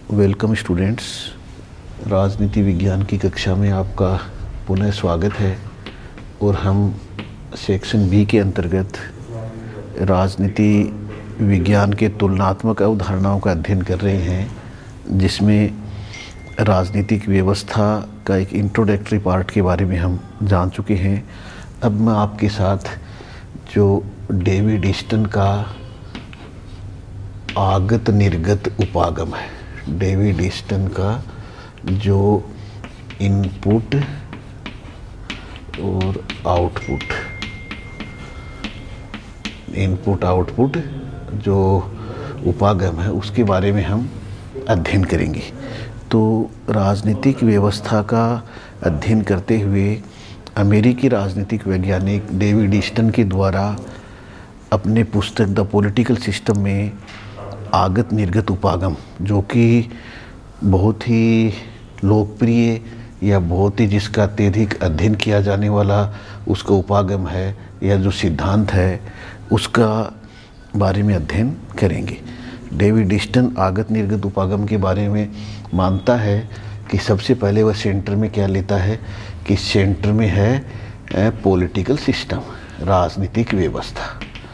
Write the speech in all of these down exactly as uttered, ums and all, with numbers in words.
Welcome students, राजनीति विज्ञान की कक्षा में आपका पुनः स्वागत है। और हम सेक्शन बी के अंतर्गत राजनीति विज्ञान के तुलनात्मक अवधारणाओं का अध्ययन कर रहे हैं, जिसमें राजनीतिक व्यवस्था का एक इंट्रोडक्टरी पार्ट के बारे में हम जान चुके हैं। अब मैं आपके साथ जो डेविड ईस्टन का आगत निर्गत उपागम है, डेविड ईस्टन का जो इनपुट और आउटपुट इनपुट आउटपुट जो उपागम है, उसके बारे में हम अध्ययन करेंगे। तो राजनीतिक व्यवस्था का अध्ययन करते हुए अमेरिकी राजनीतिक वैज्ञानिक डेविड ईस्टन के द्वारा अपने पुस्तक द पॉलिटिकल सिस्टम में आगत निर्गत उपागम, जो कि बहुत ही लोकप्रिय या बहुत ही जिसका अत्यधिक अध्ययन किया जाने वाला उसका उपागम है या जो सिद्धांत है, उसका बारे में अध्ययन करेंगे। डेविड ईस्टन आगत निर्गत उपागम के बारे में मानता है कि सबसे पहले वह सेंटर में क्या लेता है कि सेंटर में है पॉलिटिकल सिस्टम, राजनीतिक व्यवस्था,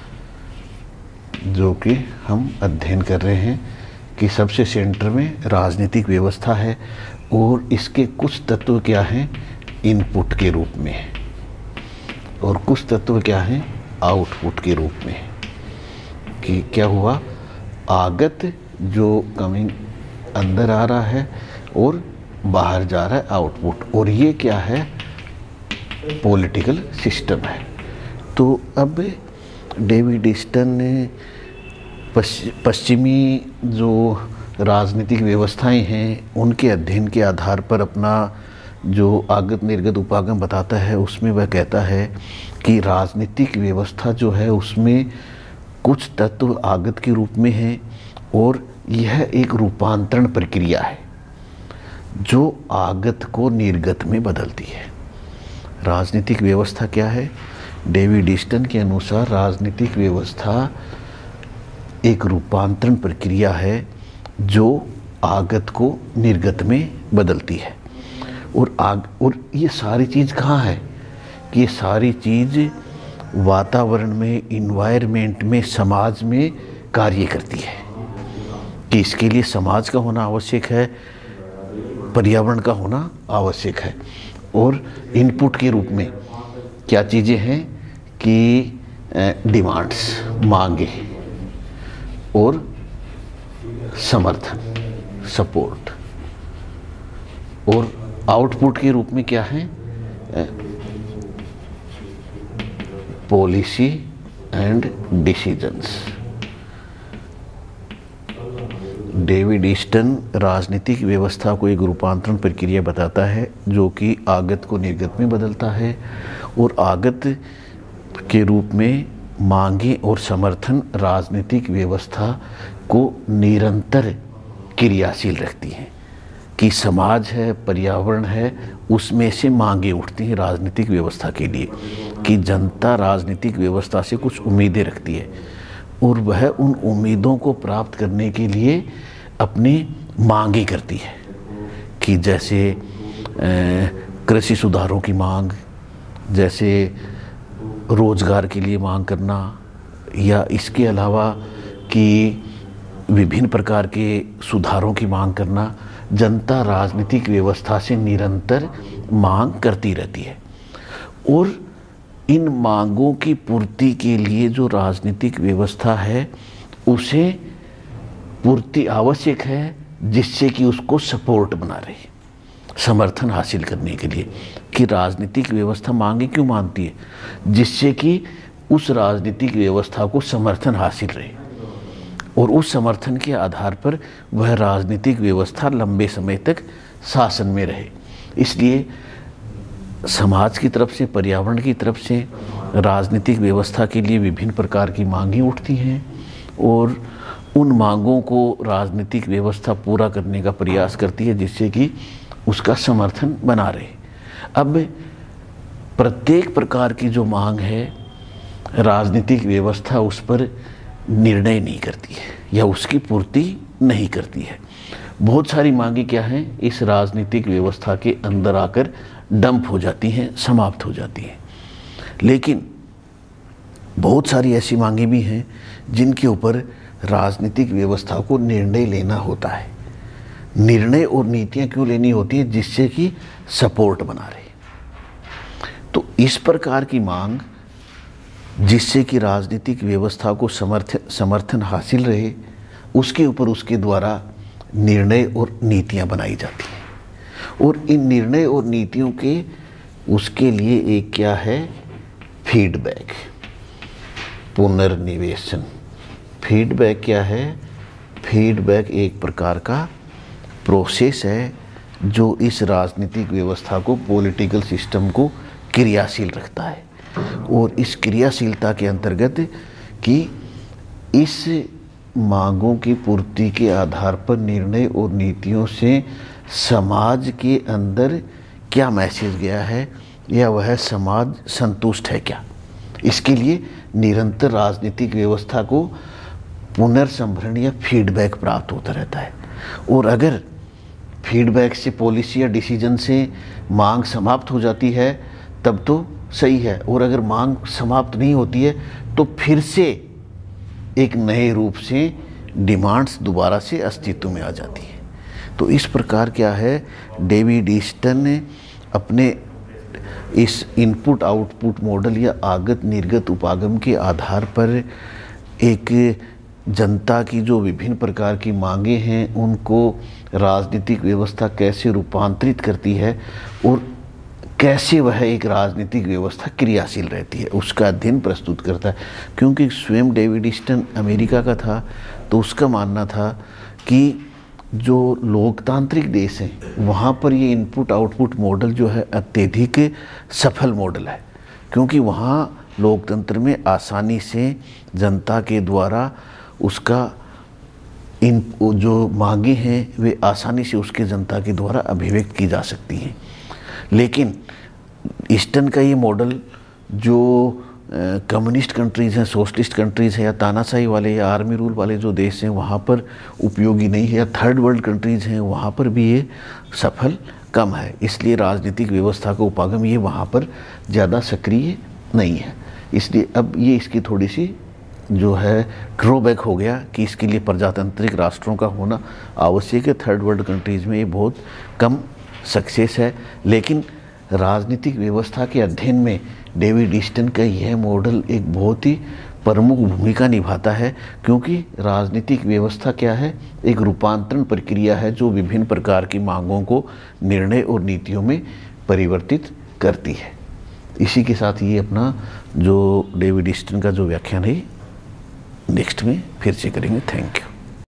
जो कि हम अध्ययन कर रहे हैं कि सबसे सेंटर में राजनीतिक व्यवस्था है और इसके कुछ तत्व क्या हैं इनपुट के रूप में और कुछ तत्व क्या हैं आउटपुट के रूप में। कि क्या हुआ, आगत जो कमिंग अंदर आ रहा है और बाहर जा रहा है आउटपुट, और ये क्या है पॉलिटिकल सिस्टम है। तो अब डेविड ईस्टन ने पश्चिमी जो राजनीतिक व्यवस्थाएं हैं उनके अध्ययन के आधार पर अपना जो आगत निर्गत उपागम बताता है, उसमें वह कहता है कि राजनीतिक व्यवस्था जो है उसमें कुछ तत्व आगत के रूप में हैं और यह एक रूपांतरण प्रक्रिया है जो आगत को निर्गत में बदलती है। राजनीतिक व्यवस्था क्या है? डेविड ईस्टन के अनुसार राजनीतिक व्यवस्था एक रूपांतरण प्रक्रिया है जो आगत को निर्गत में बदलती है। और आग और ये सारी चीज़ कहाँ है कि ये सारी चीज़ वातावरण में, इन्वायरमेंट में, समाज में कार्य करती है। कि इसके लिए समाज का होना आवश्यक है, पर्यावरण का होना आवश्यक है। और इनपुट के रूप में क्या चीज़ें हैं कि डिमांड्स, मांगे और समर्थन, सपोर्ट। और आउटपुट के रूप में क्या है policy and decisions. David Easton राजनीतिक व्यवस्था को एक रूपांतरण प्रक्रिया बताता है जो कि आगत को निर्गत में बदलता है और आगत के रूप में मांगे और समर्थन राजनीतिक व्यवस्था को निरंतर क्रियाशील रखती हैं। कि समाज है, पर्यावरण है, उसमें से मांगे उठती हैं राजनीतिक व्यवस्था के लिए कि जनता राजनीतिक व्यवस्था से कुछ उम्मीदें रखती है और वह उन उम्मीदों को प्राप्त करने के लिए अपनी मांगे करती है। कि जैसे कृषि सुधारों की मांग, जैसे रोजगार के लिए मांग करना, या इसके अलावा कि विभिन्न प्रकार के सुधारों की मांग करना। जनता राजनीतिक व्यवस्था से निरंतर मांग करती रहती है और इन मांगों की पूर्ति के लिए जो राजनीतिक व्यवस्था है उसे पूर्ति आवश्यक है, जिससे कि उसको सपोर्ट बना रही, समर्थन हासिल करने के लिए। कि राजनीतिक व्यवस्था मांगे क्यों मानती है? जिससे कि उस राजनीतिक व्यवस्था को समर्थन हासिल रहे और उस समर्थन के आधार पर वह राजनीतिक व्यवस्था लंबे समय तक शासन में रहे। इसलिए समाज की तरफ से, पर्यावरण की तरफ से राजनीतिक व्यवस्था के लिए विभिन्न प्रकार की मांगें उठती हैं और उन मांगों को राजनीतिक व्यवस्था पूरा करने का प्रयास करती है, जिससे कि उसका समर्थन बना रहे। अब प्रत्येक प्रकार की जो मांग है राजनीतिक व्यवस्था उस पर निर्णय नहीं करती है या उसकी पूर्ति नहीं करती है। बहुत सारी मांगे क्या हैं, इस राजनीतिक व्यवस्था के अंदर आकर डंप हो जाती हैं, समाप्त हो जाती हैं। लेकिन बहुत सारी ऐसी मांगे भी हैं जिनके ऊपर राजनीतिक व्यवस्था को निर्णय लेना होता है। निर्णय और नीतियां क्यों लेनी होती है, जिससे कि सपोर्ट बना रहे। तो इस प्रकार की मांग जिससे कि राजनीतिक व्यवस्था को समर्थन समर्थन हासिल रहे, उसके ऊपर उसके द्वारा निर्णय और नीतियां बनाई जाती हैं। और इन निर्णय और नीतियों के उसके लिए एक क्या है, फीडबैक, पुनर्निवेशन। फीडबैक क्या है, फीडबैक एक प्रकार का प्रोसेस है जो इस राजनीतिक व्यवस्था को, पॉलिटिकल सिस्टम को क्रियाशील रखता है। और इस क्रियाशीलता के अंतर्गत कि इस मांगों की पूर्ति के आधार पर निर्णय और नीतियों से समाज के अंदर क्या मैसेज गया है, या वह समाज संतुष्ट है क्या, इसके लिए निरंतर राजनीतिक व्यवस्था को पुनर्संभरण या फीडबैक प्राप्त होता रहता है। और अगर फीडबैक से, पॉलिसी या डिसीजन से मांग समाप्त हो जाती है तब तो सही है, और अगर मांग समाप्त नहीं होती है तो फिर से एक नए रूप से डिमांड्स दोबारा से अस्तित्व में आ जाती है। तो इस प्रकार क्या है, डेविड ईस्टन ने अपने इस इनपुट आउटपुट मॉडल या आगत निर्गत उपागम के आधार पर एक जनता की जो विभिन्न प्रकार की मांगे हैं उनको राजनीतिक व्यवस्था कैसे रूपांतरित करती है और कैसे वह एक राजनीतिक व्यवस्था क्रियाशील रहती है, उसका अध्ययन प्रस्तुत करता है। क्योंकि स्वयं डेविड ईस्टन अमेरिका का था, तो उसका मानना था कि जो लोकतांत्रिक देश हैं वहाँ पर ये इनपुट आउटपुट मॉडल जो है अत्यधिक सफल मॉडल है, क्योंकि वहाँ लोकतंत्र में आसानी से जनता के द्वारा उसका इन जो मांगे हैं वे आसानी से उसके जनता के द्वारा अभिव्यक्त की जा सकती हैं। लेकिन ईस्टर्न का ये मॉडल जो कम्युनिस्ट कंट्रीज़ हैं, सोशलिस्ट कंट्रीज़ हैं, या तानाशाही वाले या आर्मी रूल वाले जो देश हैं वहाँ पर उपयोगी नहीं है, या थर्ड वर्ल्ड कंट्रीज़ हैं वहाँ पर भी ये सफल कम है। इसलिए राजनीतिक व्यवस्था का उपागम ये वहाँ पर ज़्यादा सक्रिय नहीं है। इसलिए अब ये इसकी थोड़ी सी जो है ड्रॉबैक हो गया कि इसके लिए प्रजातांत्रिक राष्ट्रों का होना आवश्यक है। थर्ड वर्ल्ड कंट्रीज़ में ये बहुत कम सक्सेस है। लेकिन राजनीतिक व्यवस्था के अध्ययन में डेविड ईस्टन का यह मॉडल एक बहुत ही प्रमुख भूमिका निभाता है, क्योंकि राजनीतिक व्यवस्था क्या है, एक रूपांतरण प्रक्रिया है जो विभिन्न प्रकार की मांगों को निर्णय और नीतियों में परिवर्तित करती है। इसी के साथ ये अपना जो डेविड ईस्टन का जो व्याख्यान है नेक्स्ट में फिर से करेंगे। Thank you.